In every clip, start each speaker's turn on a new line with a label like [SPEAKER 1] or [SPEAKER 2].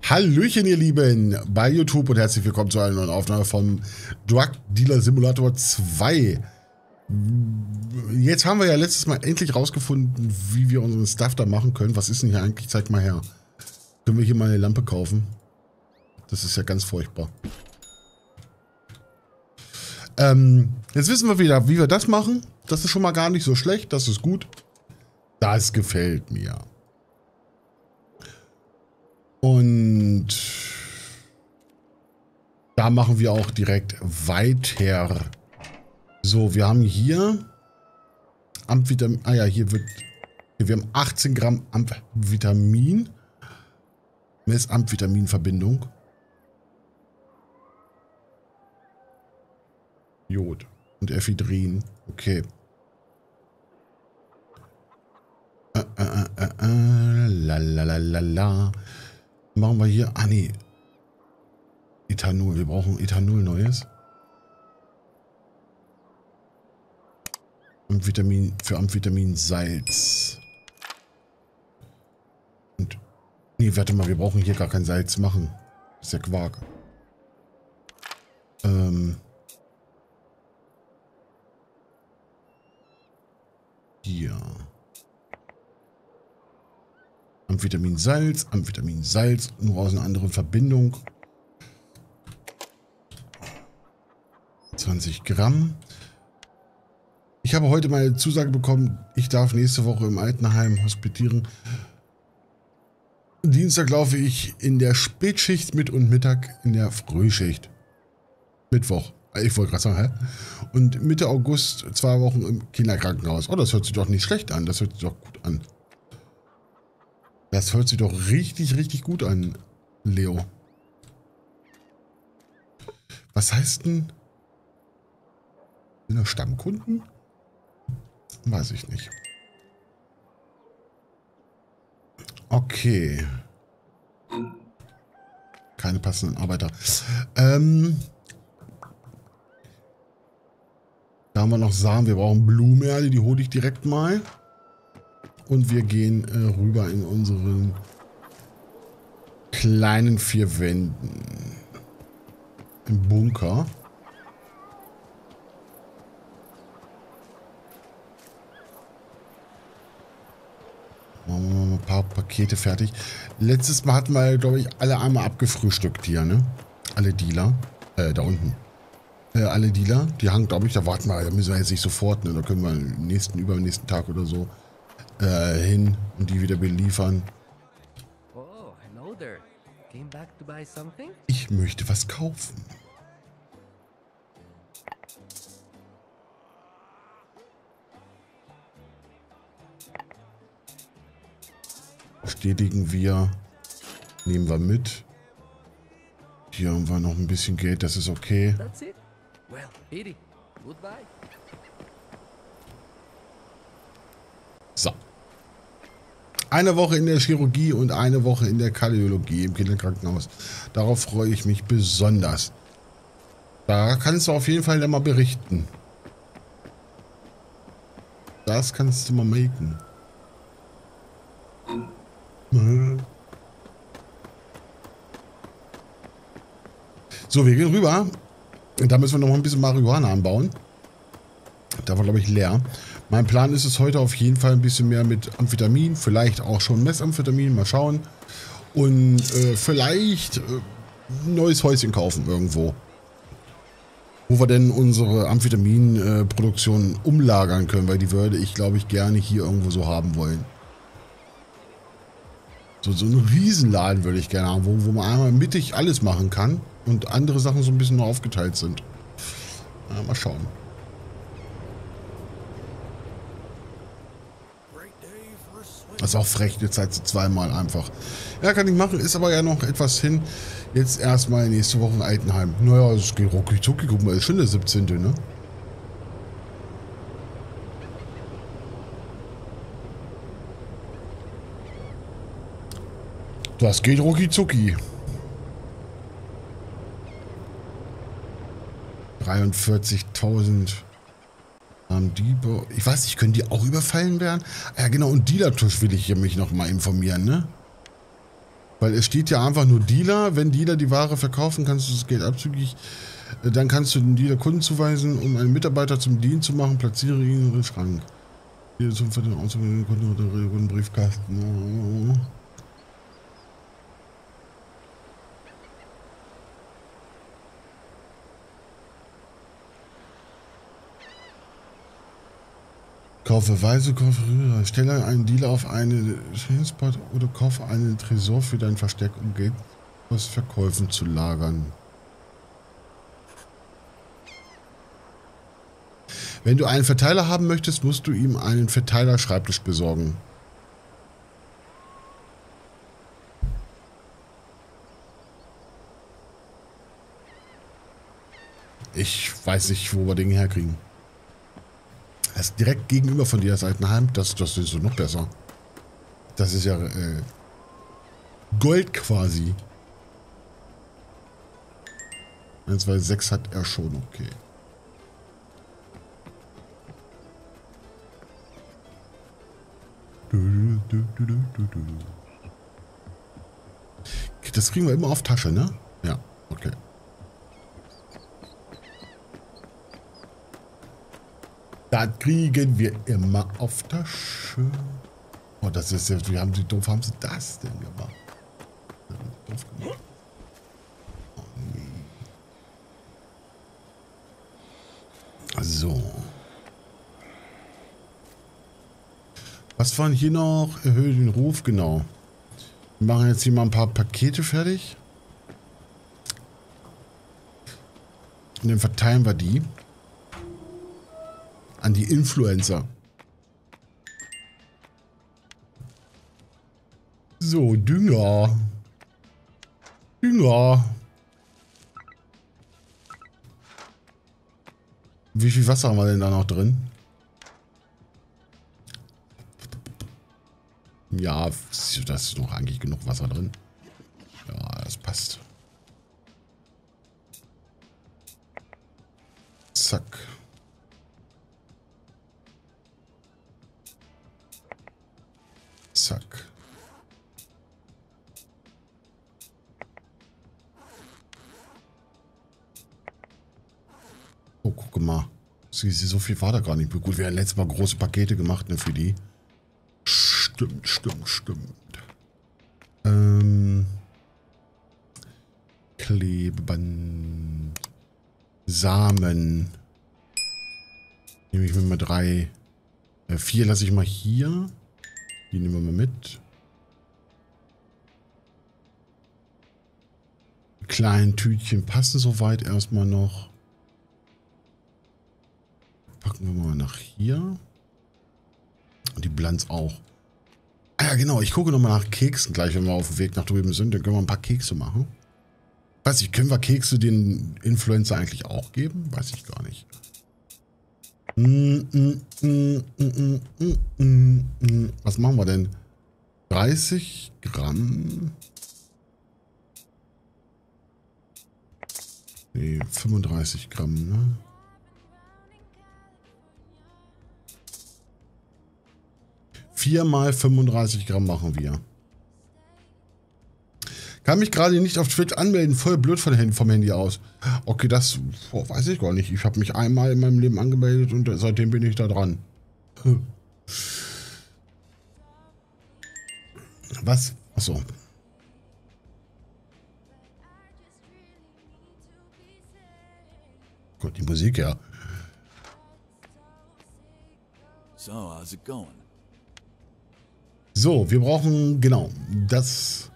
[SPEAKER 1] Hallöchen, ihr Lieben, bei YouTube und herzlich willkommen zu einer neuen Aufnahme von Drug Dealer Simulator 2. Jetzt haben wir ja letztes Mal endlich rausgefunden, wie wir unseren Stuff da machen können. Was ist denn hier eigentlich? Zeig mal her. Können wir hier mal eine Lampe kaufen? Das ist ja ganz furchtbar. Jetzt wissen wir wieder, wie wir das machen. Das ist schon mal gar nicht so schlecht. Das ist gut. Das gefällt mir. Und da machen wir auch direkt weiter. So, wir haben hier Amphetamin. Ah ja, hier wird. Wir haben 18 Gramm Amphetamin. Messamphetaminverbindung. Jod und Ephedrin. Okay. Lalalala. Machen wir hier. Ah, nee. Ethanol. Wir brauchen Ethanol Neues. Amphetamin für Amphetaminsalz. Und. Nee, warte mal, wir brauchen hier gar kein Salz machen. Das ist ja Quark. Hier. Amphetaminsalz, Amphetaminsalz, nur aus einer anderen Verbindung. 20 Gramm. Ich habe heute meine Zusage bekommen, ich darf nächste Woche im Altenheim hospitieren. Dienstag laufe ich in der Spätschicht mit und Mittag in der Frühschicht. Mittwoch. Ich wollte gerade sagen, hä? Und Mitte August 2 Wochen im Kinderkrankenhaus. Oh, das hört sich doch nicht schlecht an. Das hört sich doch gut an. Das hört sich doch richtig, richtig gut an, Leo. Was heißt denn? Sind das Stammkunden? Weiß ich nicht. Okay. Keine passenden Arbeiter. Da haben wir noch Samen. Wir brauchen Blumenerde, die hole ich direkt mal. Und wir gehen rüber in unseren kleinen 4 Wänden. Im Bunker. Machen wir mal ein paar Pakete fertig. Letztes Mal hatten wir, glaube ich, alle einmal abgefrühstückt hier, ne? Alle Dealer. Da unten. Alle Dealer. Die hangen, glaube ich, da warten wir. Da müssen wir jetzt nicht sofort, ne? Da können wir übernächsten Tag oder so hin und die wieder beliefern.
[SPEAKER 2] Oh, hello there. Came back to buy something?
[SPEAKER 1] Ich möchte was kaufen. Bestätigen wir. Nehmen wir mit. Hier haben wir noch ein bisschen Geld, das ist okay.
[SPEAKER 2] That's it? Well, Edie, goodbye.
[SPEAKER 1] So. Eine Woche in der Chirurgie und eine Woche in der Kardiologie im Kinderkrankenhaus. Darauf freue ich mich besonders. Da kannst du auf jeden Fall mal berichten. Das kannst du mal machen. So, wir gehen rüber. Da müssen wir noch mal ein bisschen Marihuana anbauen. Da war, glaube ich, leer. Mein Plan ist es heute auf jeden Fall ein bisschen mehr mit Amphetamin. Vielleicht auch schon Messamphetamin. Mal schauen. Und vielleicht ein neues Häuschen kaufen irgendwo. Wo wir denn unsere Amphetaminproduktion umlagern können. Weil die würde ich, glaube ich, gerne hier irgendwo so haben wollen. So einen Riesenladen würde ich gerne haben. Wo man einmal mittig alles machen kann. Und andere Sachen so ein bisschen nur aufgeteilt sind. Mal schauen. Das ist auch frech, jetzt halt zweimal einfach. Ja, kann ich machen, ist aber ja noch etwas hin. Jetzt erstmal nächste Woche in Altenheim. Naja, es geht rucki zucki, guck mal, ist schon der 17., ne? Das geht rucki zucki. 43.000 Diebe. Ich weiß nicht, können die auch überfallen werden? Ja, genau, und Dealertusch will ich hier mich noch mal informieren, ne? Weil es steht ja einfach nur Dealer. Wenn Dealer die Ware verkaufen, kannst du das Geld abzüglich. Dann kannst du den Dealer Kunden zuweisen, um einen Mitarbeiter zum Dienst zu machen. Platziere ihn in den Schrank. Hier zum Kunden Briefkasten. Kaufe Weise, kaufe Rührer. Stelle einen Dealer auf einen Chainspot oder kaufe einen Tresor für dein Versteck, um Geld aus Verkäufen zu lagern. Wenn du einen Verteiler haben möchtest, musst du ihm einen Verteiler-Schreibtisch besorgen. Ich weiß nicht, wo wir den herkriegen. Das ist direkt gegenüber von dir, das Altenheim. Das ist so noch besser. Das ist ja Gold quasi. 1, 2, 6 hat er schon, okay. Das kriegen wir immer auf Tasche, ne? Ja, okay. Das kriegen wir immer auf Tasche. Oh, das ist ja, wie doof haben sie das denn gemacht? Doof gemacht. Oh, nee. So. Was waren hier noch? Erhöhe den Ruf, genau. Wir machen jetzt hier mal ein paar Pakete fertig. Und dann verteilen wir die an die Influencer. So, Dünger. Dünger. Wie viel Wasser haben wir denn da noch drin? Ja, da ist noch eigentlich genug Wasser drin. Ja, das passt. Zack. Zack. Oh, guck mal. So viel war da gar nicht. Gut, wir haben letztes Mal große Pakete gemacht, ne, für die. Stimmt. Klebeband. Samen. Nehme ich mir mal 3. 4 lasse ich mal hier. Die nehmen wir mal mit. Die kleinen Tütchen passen soweit erstmal noch. Packen wir mal nach hier. Und die Blanz auch. Ah ja, genau. Ich gucke nochmal nach Keksen gleich, wenn wir auf dem Weg nach drüben sind. Dann können wir ein paar Kekse machen. Weiß ich, können wir Kekse den Influencer eigentlich auch geben? Weiß ich gar nicht. Was machen wir denn? 30 Gramm. Nee, 35 Gramm, ne? Viermal 35 Gramm machen wir. Kann mich gerade nicht auf Twitch anmelden. Voll blöd vom Handy aus. Okay, das weiß ich gar nicht. Ich habe mich einmal in meinem Leben angemeldet und seitdem bin ich da dran. Was? Achso. Gott, die Musik, ja.
[SPEAKER 3] So, how's it going?
[SPEAKER 1] So, wir brauchen, genau, das.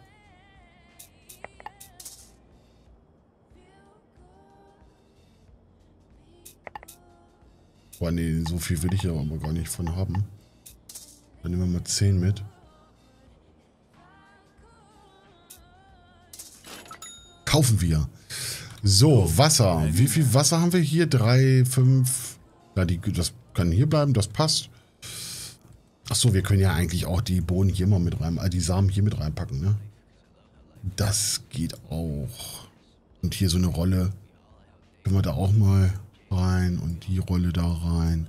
[SPEAKER 1] Boah, nee, so viel will ich ja aber gar nicht von haben. Dann nehmen wir mal 10 mit. Kaufen wir. So, Wasser. Wie viel Wasser haben wir hier? 3, 5. Na, das kann hier bleiben, das passt. Achso, wir können ja eigentlich auch die Bohnen hier mal mit rein, die Samen hier mit reinpacken, ne? Das geht auch. Und hier so eine Rolle. Können wir da auch mal rein und die Rolle da rein.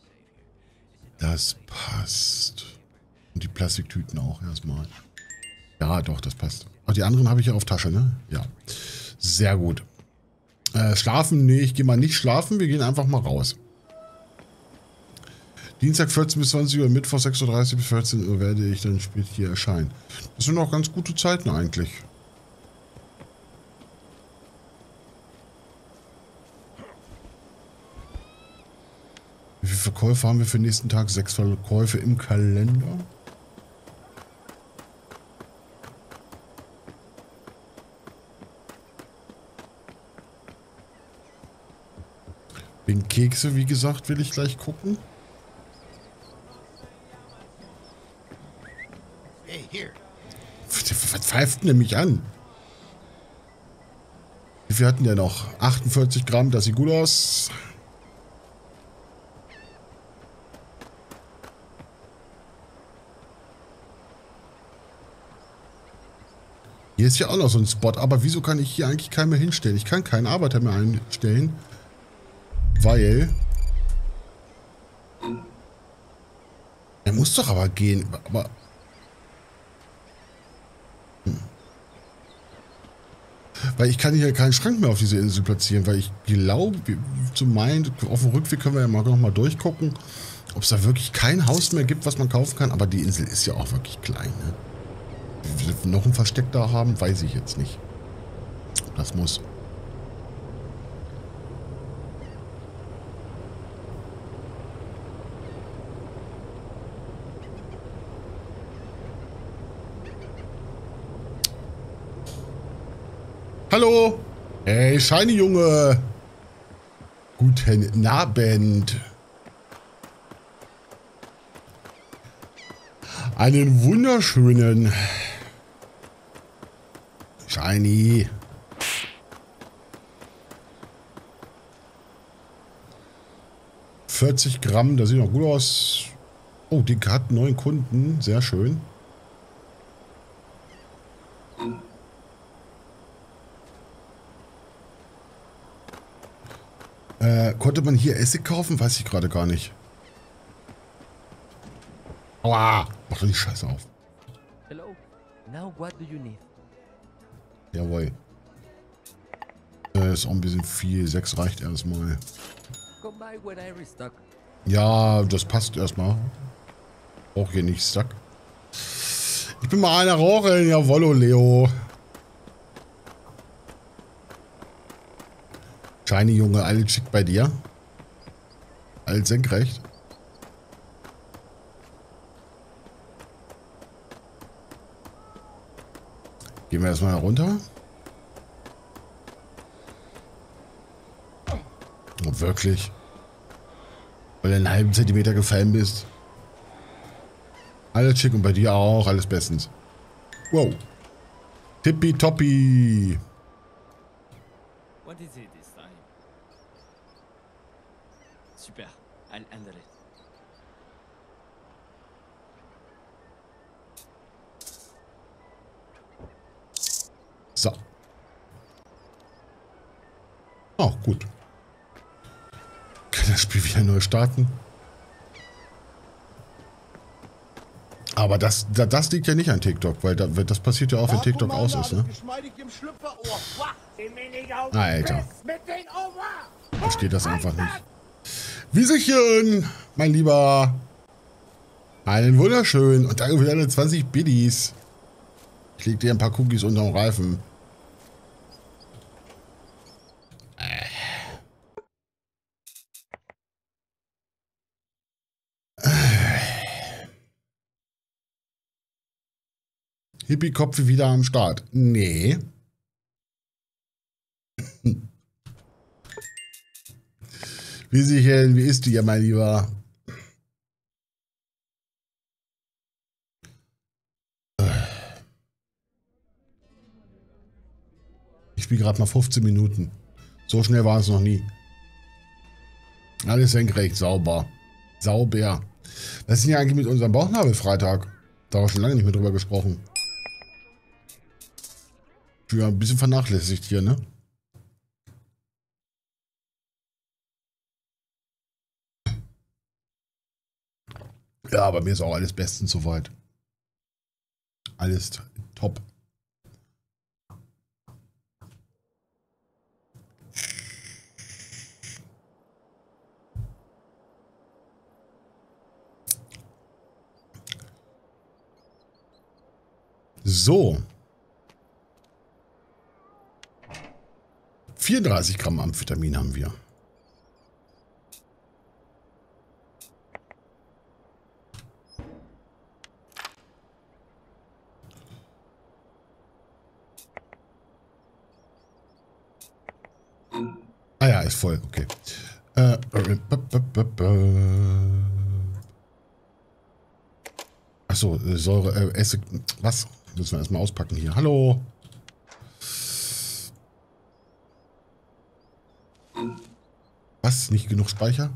[SPEAKER 1] Das passt. Und die Plastiktüten auch erstmal. Ja, doch, das passt. Auch die anderen habe ich ja auf Tasche, ne? Ja. Sehr gut. Schlafen? Nee, ich gehe mal nicht schlafen. Wir gehen einfach mal raus. Dienstag 14 bis 20 Uhr, Mittwoch 6:30 bis 14 Uhr werde ich dann spät hier erscheinen. Das sind auch ganz gute Zeiten eigentlich. Wie viele Verkäufe haben wir für den nächsten Tag? 6 Verkäufe im Kalender. Wegen Kekse, wie gesagt, will ich gleich gucken. Was pfeift denn mich an? Wie viel hatten der noch? 48 Gramm, das sieht gut aus. Hier ist ja auch noch so ein Spot, aber wieso kann ich hier eigentlich keinen mehr hinstellen? Ich kann keinen Arbeiter mehr einstellen, weil... Er muss doch aber gehen, aber... Weil ich kann hier keinen Schrank mehr auf diese Insel platzieren, weil ich glaube, zu meinen, auf dem Rückweg können wir ja noch mal durchgucken, ob es da wirklich kein Haus mehr gibt, was man kaufen kann. Aber die Insel ist ja auch wirklich klein, ne? Wie wir noch ein Versteck da haben, weiß ich jetzt nicht. Das muss. Hallo! Hey, Shiny Junge! Guten Abend! Einen wunderschönen Shiny! ...40 Gramm, das sieht noch gut aus. Oh, die hat 9 Kunden, sehr schön. Konnte man hier Essig kaufen? Weiß ich gerade gar nicht. Aua! Mach doch die Scheiße auf.
[SPEAKER 2] Hello. Now what do you need?
[SPEAKER 1] Jawohl. Ist auch ein bisschen viel. 6 reicht erstmal.
[SPEAKER 2] Come by when I restock.
[SPEAKER 1] Ja, das passt erstmal. Brauch hier nicht Stuck. Ich bin mal einer rauchen. Jawollo, Leo. Shiny Junge, alles schick bei dir. Alles senkrecht. Gehen wir erstmal runter. Oh, wirklich? Weil du einen halben Zentimeter gefallen bist. Alles schick und bei dir auch. Alles bestens. Wow. Tippitoppi.
[SPEAKER 4] What is it this time? Super, I'll handle it.
[SPEAKER 1] So. Oh, gut. Kann das Spiel wieder neu starten? Aber das liegt ja nicht an TikTok, weil das passiert ja auch, wenn TikTok aus ist, ne? Alter. Ich verstehe das einfach nicht. Wieselchen, mein Lieber. Einen wunderschönen. Und danke für deine 20 Biddies. Ich leg dir ein paar Cookies unterm Reifen. Hippie-Kopf wieder am Start. Nee. Wieselchen, wie ist du ja, mein Lieber? Ich spiele gerade mal 15 Minuten. So schnell war es noch nie. Alles senkrecht, sauber. Sauber. Was ist denn ja eigentlich mit unserem Bauchnabelfreitag? Da haben wir schon lange nicht mehr drüber gesprochen. Ja, ein bisschen vernachlässigt hier, ne? Ja, aber mir ist auch alles bestens soweit. Alles Top. So. 34 Gramm Amphetamin haben wir. Ah ja, ist voll, okay. Achso, Säure, Essig, was? Müssen wir erstmal auspacken hier. Hallo. Was? Nicht genug Speicher?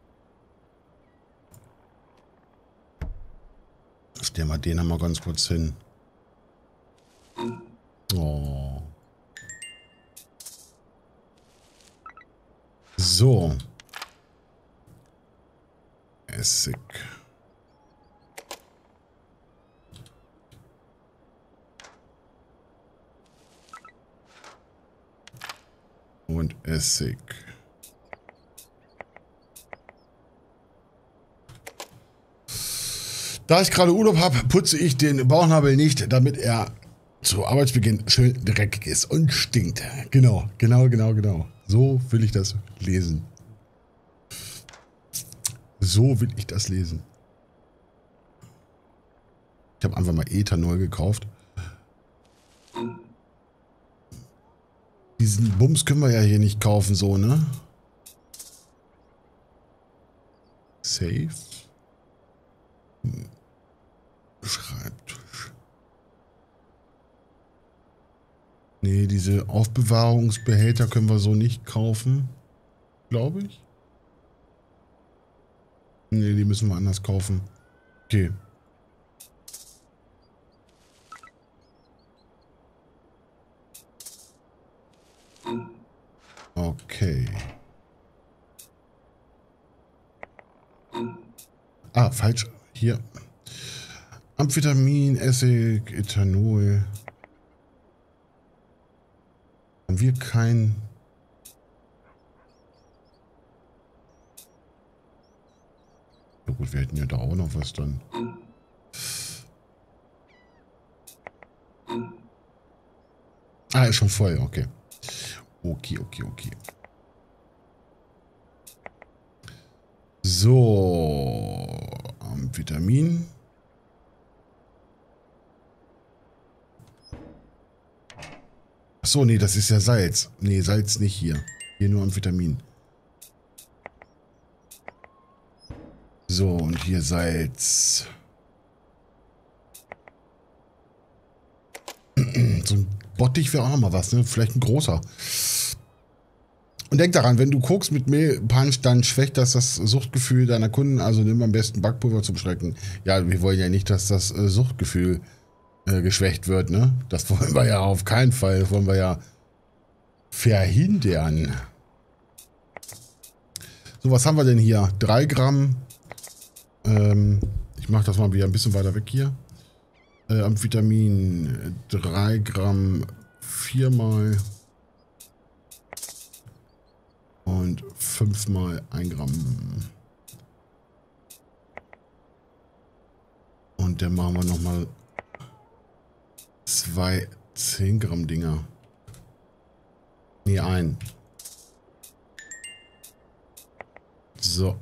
[SPEAKER 1] Stellen wir den einmal ganz kurz hin. Oh. So. Essig. Und Essig. Da ich gerade Urlaub habe, putze ich den Bauchnabel nicht, damit er zu Arbeitsbeginn schön dreckig ist und stinkt. Genau. So will ich das lesen. So will ich das lesen. Ich habe einfach mal Ethanol gekauft. Diesen Bums können wir ja hier nicht kaufen, so, ne? Safe. Schreibtisch. Nee, diese Aufbewahrungsbehälter können wir so nicht kaufen. Glaube ich. Nee, die müssen wir anders kaufen. Okay. Okay. Ah, falsch. Hier. Amphetamin, Essig, Ethanol. Haben wir kein... Na gut, wir hätten ja da auch noch was dann. Ah, ist schon voll, okay. Okay. So, Amphetamin. Achso, nee, das ist ja Salz. Nee, Salz nicht hier. Hier nur Amphetamin. So, und hier Salz. So ein Bottich wäre auch noch mal was, ne? Vielleicht ein großer. Und denk daran, wenn du guckst mit Mehlpunch, dann schwächt das Suchtgefühl deiner Kunden. Also nimm am besten Backpulver zum Schrecken. Ja, wir wollen ja nicht, dass das Suchtgefühl geschwächt wird, ne? Das wollen wir ja auf keinen Fall. Das wollen wir ja verhindern. So, was haben wir denn hier? 3 Gramm. Ich mache das mal wieder ein bisschen weiter weg hier. Amphetamin 3 Gramm 4 mal und 5 mal 1 Gramm. Und dann machen wir nochmal 2 10 Gramm Dinger. Nee, ein. So.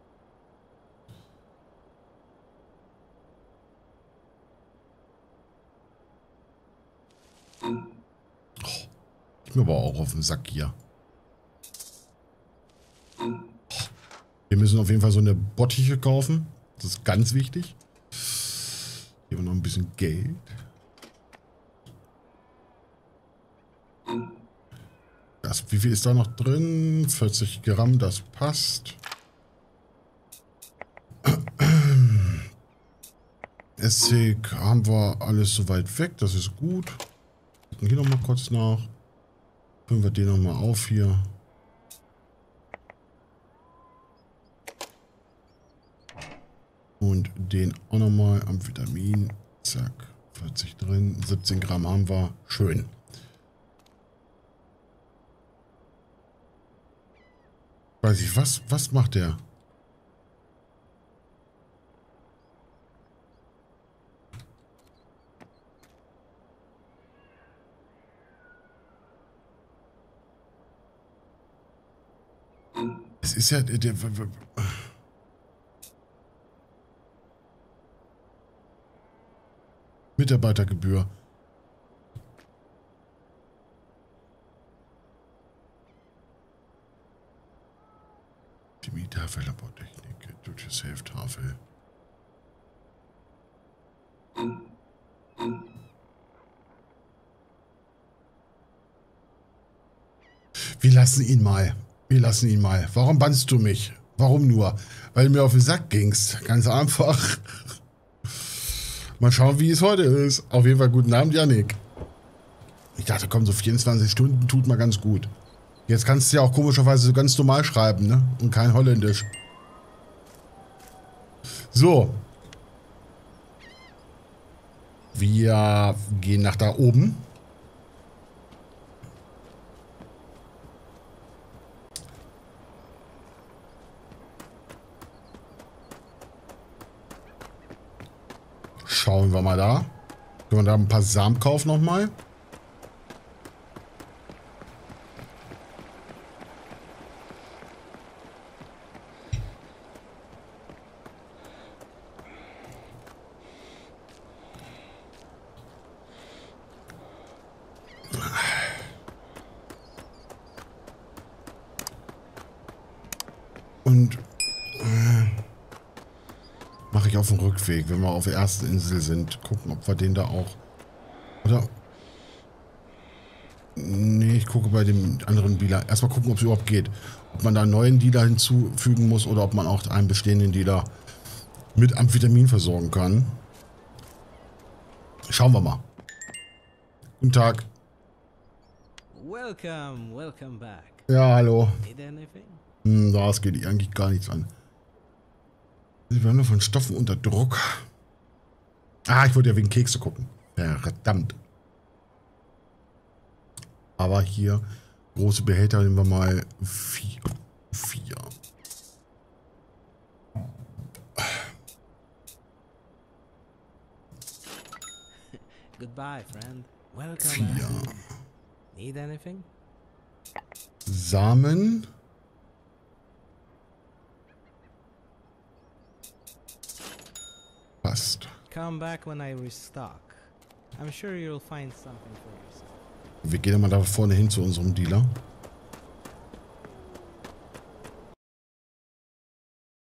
[SPEAKER 1] Ich bin aber auch auf dem Sack hier. Wir müssen auf jeden Fall so eine Bottiche kaufen. Das ist ganz wichtig. Hier haben wir noch ein bisschen Geld. Wie viel ist da noch drin? 40 Gramm, das passt. Essig haben wir alles soweit weg, das ist gut. Gucken hier nochmal kurz nach. Füllen wir den nochmal auf hier. Und den auch nochmal am Vitamin. Zack, 40 drin, 17 Gramm haben wir. Schön. Weiß ich, was macht der? Es ist ja der Mitarbeitergebühr. Chemietafel, Labortechnik, Do-it-yourself-Tafel. Wir lassen ihn mal. Wir lassen ihn mal. Warum bannst du mich? Warum nur? Weil du mir auf den Sack gingst. Ganz einfach. Mal schauen, wie es heute ist. Auf jeden Fall guten Abend, Yannick. Ich dachte, komm, so 24 Stunden tut mal ganz gut. Jetzt kannst du ja auch komischerweise so ganz normal schreiben, ne? Und kein Holländisch. So. Wir gehen nach da oben. Schauen wir mal da. Können wir da ein paar Samen kaufen nochmal? Und mache ich auf dem Rückweg, wenn wir auf der ersten Insel sind. Gucken, ob wir den da auch... Oder... Nee, ich gucke bei dem anderen Dealer. Erstmal gucken, ob es überhaupt geht. Ob man da einen neuen Dealer hinzufügen muss oder ob man auch einen bestehenden Dealer mit Amphetamin versorgen kann. Schauen wir mal. Guten Tag.
[SPEAKER 2] Welcome back.
[SPEAKER 1] Ja, hallo.
[SPEAKER 2] Need anything?
[SPEAKER 1] Das geht eigentlich gar nichts an. Wir haben nur von Stoffen unter Druck. Ah, ich wollte ja wegen Kekse gucken. Ja, verdammt. Aber hier, große Behälter, nehmen wir mal 4.
[SPEAKER 2] Goodbye, friend. Welcome
[SPEAKER 1] 4.
[SPEAKER 2] back. Need anything?
[SPEAKER 1] Samen. Passt.
[SPEAKER 2] Come back when I restock. I'm sure you'll find something for yourself.
[SPEAKER 1] Wir gehen mal da vorne hin zu unserem Dealer.